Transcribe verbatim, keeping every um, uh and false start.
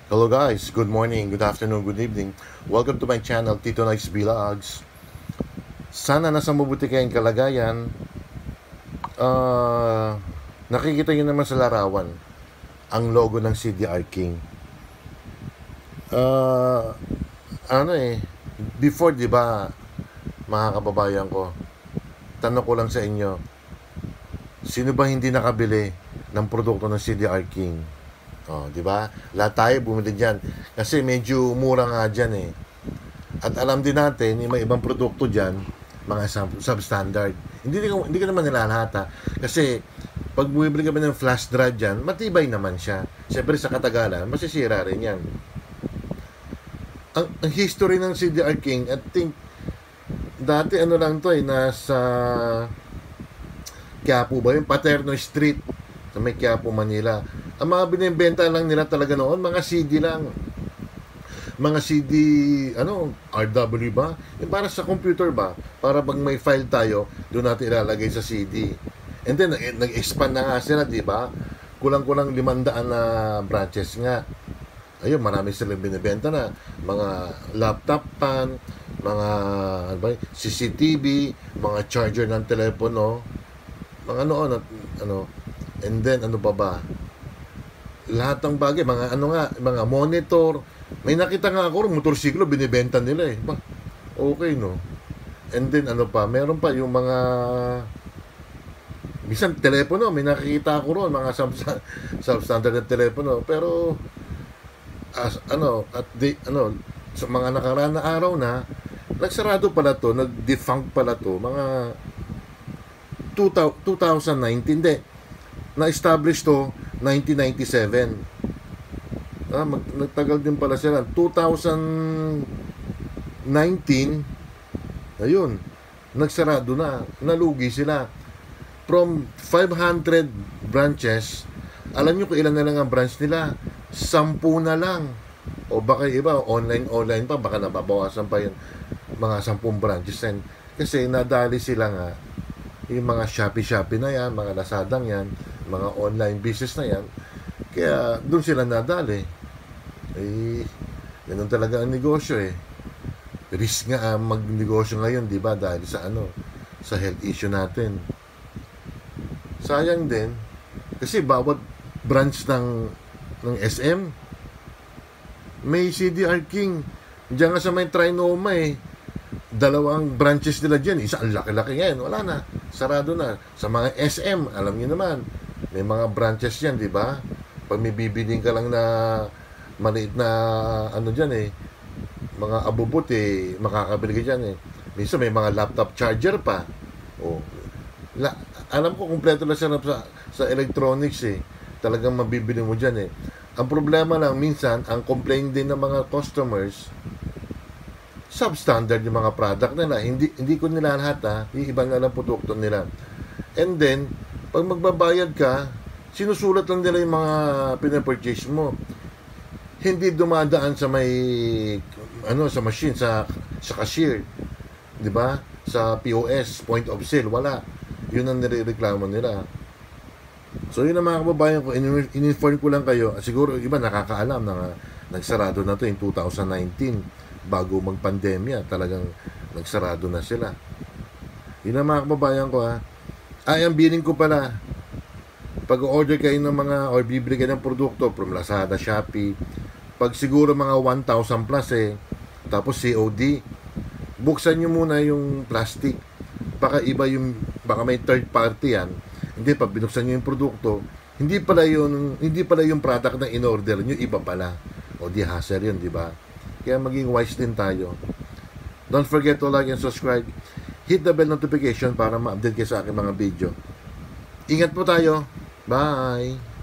Hello guys, good morning, good afternoon, good evening. Welcome to my channel, Tito Nice Vlogs. Sana nasa mabuti kayong kalagayan. uh, Nakikita nyo naman sa larawan ang logo ng C D R King. uh, Ano eh Before, di ba, mga kababayan ko, tanong ko lang sa inyo, sino ba hindi nakabili ng produkto ng C D R King? Oh, di ba? Lahat tayo bumili diyan kasi medyo mura nga diyan eh. At alam din natin, yung may ibang produkto diyan, mga sub substandard. Hindi ko hindi ko naman nilalahata kasi pag bumibili ka ba ng flash drive diyan, matibay naman siya. Siyempre sa katagalan, masisira rin 'yan. Ang, ang history ng C D R King, I think dati ano lang 'to eh, nasa Quiapo ba yung Paterno Street sa may Quiapo, Manila. Ang mga binibenta lang nila talaga noon, mga C D lang. Mga C D, ano, R W ba? Yung para sa computer ba? Para pag may file tayo, doon natin ilalagay sa C D. And then, nag-expand na nga sila, di ba? Kulang-kulang limandaan na branches nga. Ayun, marami silang binibenta na. Mga laptop pan, mga ano ba, C C T V, mga charger ng telepono, mga noon, ano, and then, ano pa ba? Lahat ng bagay, mga ano nga, mga monitor. May nakita nga ako, motorsiklo, binibenta nila eh. Ba, okay, no? And then, ano pa, meron pa yung mga, bisan telepono, may nakikita ako ron, mga substandard na telepono. Pero, as, ano, at the, ano, sa mga nakaraan na araw na, nagsarado pala to, nag-defunct pala to, mga two thousand nineteen, hindi, na-establish to nineteen ninety-seven. Ah, mag, nagtagal din pala sila. two thousand nineteen, ayun, nagsarado na. Nalugi sila. From five hundred branches, alam nyo kung ilan na lang ang branch nila? Sampu na lang. O baka iba, online-online pa, baka nababawasan pa yun. Mga sampung branches. And, kasi nadali sila nga. Yung mga Shopee-Shopee na yan, mga Lazadang yan, mga online business na yan, kaya doon sila nadali. Eh, ganun talaga ang negosyo eh. Risk nga ang magnegosyo ngayon, di ba? Dahil sa ano, sa health issue natin. Sayang din, kasi bawat branch ng, ng S M, may C D R King. Diyan nga sa may Trinoma eh, dalawang branches nila dyan. Isa, ang laki-laki ngayon. Wala na. Sarado na. Sa mga S M, alam niyo naman, may mga branches yan, di ba? Pag may bibiling ka lang na maliit na ano dyan eh, mga abubot eh, makakabili ka dyan eh. Minsan may mga laptop charger pa. O, la, alam ko, kumpleto na siya sa, sa electronics eh. Talagang mabibili mo dyan eh. Ang problema lang, minsan, ang complaint din ng mga customers, substandard yung mga product nila. Hindi hindi ko nila lahat ha. Yung ibang nga lang produkto nila. And then, pag magbabayad ka, sinusulat lang nila yung mga pinapurchase mo. Hindi dumadaan sa may, ano, sa machine, sa, sa cashier. Di ba? Sa P O S, point of sale, wala. Yun ang nireklamo nila. So, yun ang mga kababayan ko. In-inform ko lang kayo. Siguro, iba nakakaalam na nagsarado na to in two thousand nineteen. Bago magpandemya, talagang nagsarado na sila. Yun ang mga kababayan ko ha. Ay, ang billing ko pala, pag-order kayo ng mga, or bibili kayo ng produkto from Lazada, Shopee, pag siguro mga one thousand plus eh, tapos C O D, buksan nyo muna yung plastic. Baka iba yung, baka may third party yan. Hindi, pag binuksan nyo yung produkto, hindi pala yung, hindi pala yung product na in-order nyo, iba pala. O di hassle yun, di ba? Kaya maging wise din tayo. Don't forget to like and subscribe. Hit the bell notification para ma-update kayo sa aking mga video. Ingat po tayo. Bye!